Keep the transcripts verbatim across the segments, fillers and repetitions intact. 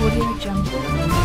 Audio Jungle।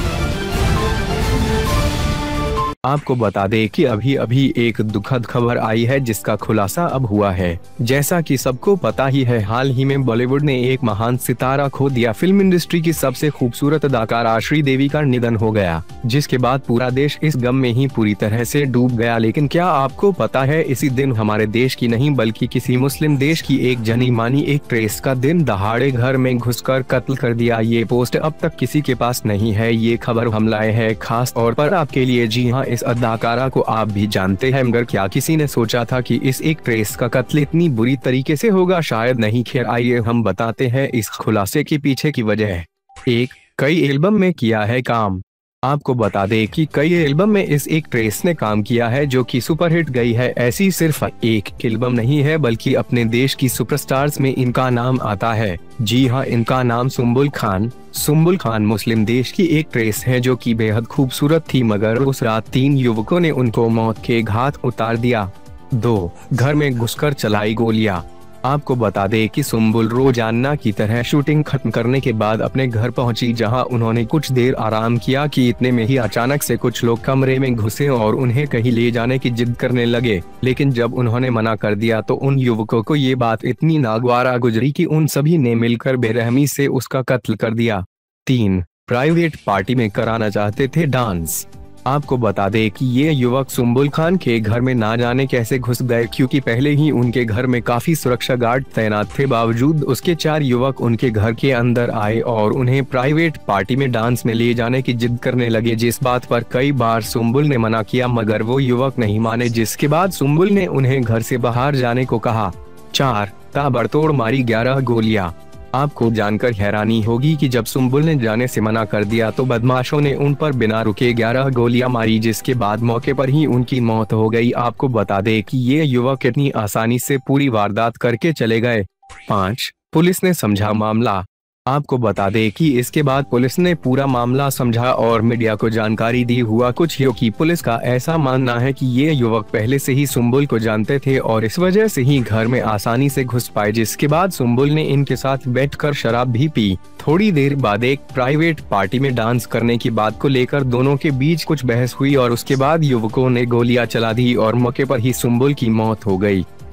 आपको बता दें कि अभी अभी एक दुखद खबर आई है जिसका खुलासा अब हुआ है। जैसा कि सबको पता ही है, हाल ही में बॉलीवुड ने एक महान सितारा खो दिया। फिल्म इंडस्ट्री की सबसे खूबसूरत अदाकारा श्री देवी का निधन हो गया, जिसके बाद पूरा देश इस गम में ही पूरी तरह से डूब गया। लेकिन क्या आपको पता है, इसी दिन हमारे देश की नहीं बल्कि किसी मुस्लिम देश की एक जानी मानी एक्ट्रेस का दिन दहाड़े घर में घुसकर कत्ल कर दिया। ये पोस्ट अब तक किसी के पास नहीं है। ये खबर हम लाए हैं खास तौर पर आपके लिए। जी हाँ, इस अदाकारा को आप भी जानते हैं, मगर क्या किसी ने सोचा था कि इस एक्ट्रेस का कत्ल इतनी बुरी तरीके से होगा? शायद नहीं। खैर, आइए हम बताते हैं इस खुलासे के पीछे की वजह। एक, कई एल्बम में किया है काम। आपको बता दें कि कई एल्बम में इस एक्ट्रेस ने काम किया है जो कि सुपरहिट गई है। ऐसी सिर्फ एक एल्बम नहीं है बल्कि अपने देश की सुपरस्टार्स में इनका नाम आता है। जी हाँ, इनका नाम सुम्बुल खान। सुम्बुल खान मुस्लिम देश की एक्ट्रेस है जो कि बेहद खूबसूरत थी, मगर उस रात तीन युवकों ने उनको मौत के घाट उतार दिया। दो, घर में घुसकर चलाई गोलियां। आपको बता दें कि सुम्बुल रोजाना की तरह शूटिंग खत्म करने के बाद अपने घर पहुंची, जहां उन्होंने कुछ देर आराम किया कि इतने में ही अचानक से कुछ लोग कमरे में घुसे और उन्हें कहीं ले जाने की जिद करने लगे। लेकिन जब उन्होंने मना कर दिया तो उन युवकों को ये बात इतनी नागवारा गुजरी कि उन सभी ने मिलकर बेरहमी से उसका कत्ल कर दिया। तीन, प्राइवेट पार्टी में कराना चाहते थे डांस। आपको बता दें कि ये युवक सुम्बुल खान के घर में ना जाने कैसे घुस गए, क्योंकि पहले ही उनके घर में काफी सुरक्षा गार्ड तैनात थे। बावजूद उसके चार युवक उनके घर के अंदर आए और उन्हें प्राइवेट पार्टी में डांस में ले जाने की जिद करने लगे, जिस बात पर कई बार सुम्बुल ने मना किया मगर वो युवक नहीं माने, जिसके बाद सुम्बुल ने उन्हें घर से बाहर जाने को कहा। चार, ताबड़तोड़ मारी ग्यारह गोलियां। आपको जानकर हैरानी होगी कि जब सुम्बुल ने जाने से मना कर दिया तो बदमाशों ने उन पर बिना रुके ग्यारह गोलियां मारी, जिसके बाद मौके पर ही उनकी मौत हो गई। आपको बता दें कि ये युवक कितनी आसानी से पूरी वारदात करके चले गए। पाँच, पुलिस ने समझा मामला। आपको बता दें कि इसके बाद पुलिस ने पूरा मामला समझा और मीडिया को जानकारी दी। हुआ कुछ यूं कि पुलिस का ऐसा मानना है कि ये युवक पहले से ही सुम्बुल को जानते थे और इस वजह से ही घर में आसानी से घुस पाए, जिसके बाद सुम्बुल ने इनके साथ बैठकर शराब भी पी। थोड़ी देर बाद एक प्राइवेट पार्टी में डांस करने की बात को लेकर दोनों के बीच कुछ बहस हुई और उसके बाद युवकों ने गोलियां चला दी और मौके पर ही सुम्बुल की मौत हो गई।